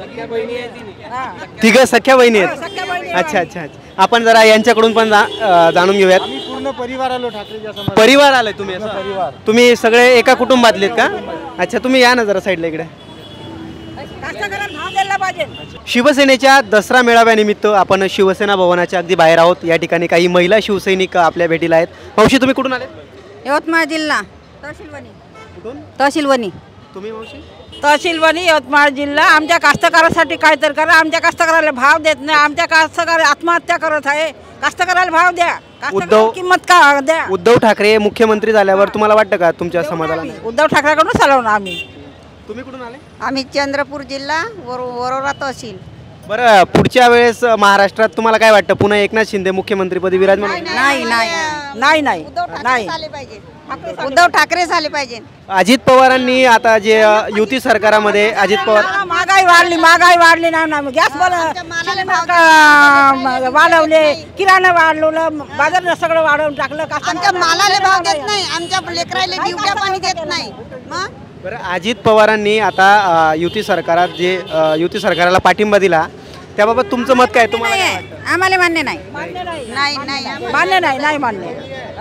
तिघं सख्या बहिणी आहेत. अच्छा अच्छा अच्छा. आपण जरा यांच्याकडून पण जाणून घेऊयात. आम्ही पूर्ण परिवार आलो ठाकरेच्या समाज. परिवार आलाय तुम्ही असं? परिवार. तुम्ही सगळे एका कुटुंबातलेत का? अच्छा, तुम्ही या ना जरा साईडला इकडे. शिवसेनेच्या दसरा मेळाव्यानिमित्त आपण शिवसेना भवनाच्या अगदी बाहेर आहोत. या ठिकाणी काही महिला शिवसैनिक आपल्या भेटीला आहेत. मावशी, तुम्ही कुठून आले? यवतमाळ जिल्हा तहसीलवणी. कुठून? तहसीलवणी. तुम्ही मावशी? तहसीलवणी यवतमाळ जिल्हा. आमच्या कास्तकारासाठी काहीतरी करा. आमच्या कास्तकाराला भाव देत नाही. आमच्या कास्तकार आत्महत्या करत आहे. कास्तकाराला भाव द्या. किंमत का द्या. उद्धव ठाकरे मुख्यमंत्री झाल्यावर तुम्हाला वाटतं का तुमच्या समाजाला? उद्धव ठाकरेकडून चालवणार आम्ही. तुम्ही कुठून आले? आम्ही चंद्रपूर जिल्हा वरोरा तहसील. बरं, पुढच्या वेळेस महाराष्ट्रात तुम्हाला काय वाटतं, पुन्हा एकनाथ शिंदे मुख्यमंत्री विराजमान होतील? नाही नाही नाही नाही नाही. उद्धव ठाकरे झाले पाहिजे. अजित पवारांनी आता जे युती सरकारामध्ये अजित पवार महागाई वाढली ना. गॅस वाढवले, किराणा वाढवलं, बाजार सगळं वाढवून टाकलं. आमच्या मालाला भाव देत नाही. आमच्या लेकराला ड्युट्या पाणी देत नाही. बरं, अजित पवारांनी आता युती सरकारात जे युती सरकारला पाठिंबा दिला, त्याबाबत तुमचं मत काय? तुम्हाला काय वाटतं? आम्हाला मान्य नाही. मान्य.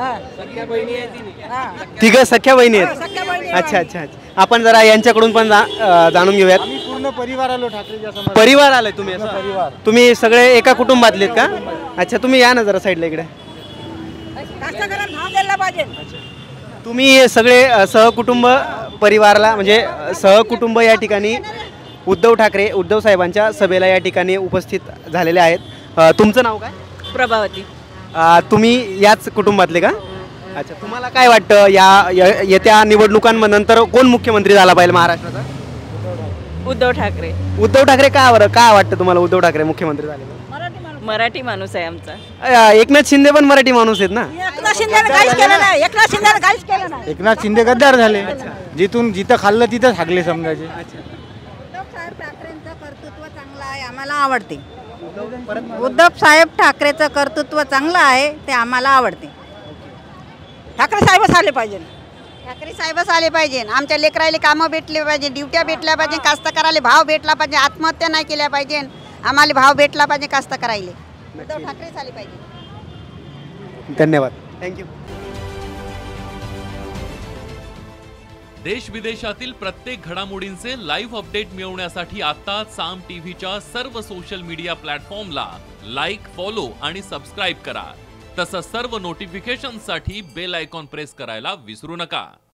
तिघं सख्या बहिणी आहेत. अच्छा अच्छा अच्छा. आपण जरा यांच्याकडून पण जाणून घेऊयात. आम्ही पूर्ण परिवार आलो ठाकरेच्या समाज. परिवार आलाय तुम्ही असं? परिवार. तुम्ही सगळे एका कुटुंबातलेत का? अच्छा, तुम्ही या ना जरा साईडला इकडे. तुम्ही सगळे सहकुटुंब परिवाराला म्हणजे सहकुटुंब या ठिकाणी उद्धव साहेबांच्या सभेला या ठिकाणी उपस्थित झालेले आहेत. तुमचं नाव काय? प्रभावती. तुम्ही याच कुटुंबातले का? अच्छा, तुम्हाला काय वाटतं येत्या निवडणुकांनंतर कोण मुख्यमंत्री झाला पाहिजे महाराष्ट्राचा? उद्धव ठाकरे. उद्धव ठाकरे का बरं? काय वाटतं तुम्हाला उद्धव ठाकरे मुख्यमंत्री झाले? मराठी माणूस आहे आमचा. एकनाथ शिंदे पण मराठी माणूस आहेत ना? एकनाथ शिंदेने काहीच केलं नाही. एकनाथ शिंदे गद्दार झाले. जिथं खाल्लं तिथं हागले समजायचे. ठाकरेंचं कर्तृत्व चांगलं आहे, आम्हाला आवडते. उद्धव साहेब ठाकरेचं कर्तृत्व चांगलं आहे, ते आम्हाला आवडते. ठाकरे साहेबच आले पाहिजे. ठाकरे साहेबच आले पाहिजे. आमच्या लेकराला कामं भेटले पाहिजे, ड्युट्या भेटल्या पाहिजे, कास्तकाराला भाव भेटला पाहिजे, आत्महत्या नाही केल्या पाहिजे, आम्हाला भाव भेटला पाहिजे कास्तकारायले. उद्धव ठाकरेच आले पाहिजे. धन्यवाद. थँक्यू. देश विदेशातील प्रत्येक घडामोडींचे लाईव्ह अपडेट मिळवण्यासाठी आता साम टीव्हीच्या सर्व सोशल मीडिया प्लॅटफॉर्मला लाईक, फॉलो आणि सबस्क्राईब करा. तसंच सर्व नोटिफिकेशनसाठी बेल आयकॉन प्रेस करायला विसरू नका.